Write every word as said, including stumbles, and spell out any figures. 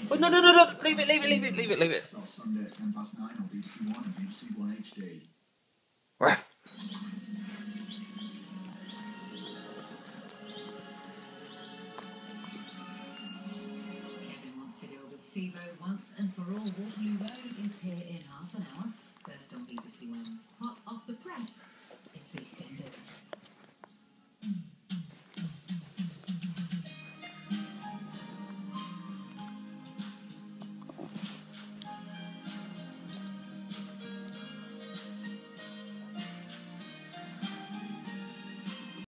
Oh, no, no, no, no! Leave it, leave it, leave it, leave it, leave it. Sunday at ten past nine on B B C One and B B C One H D. Right. Kevin wants to deal with Steve-O once and for all. Waterloo Road is here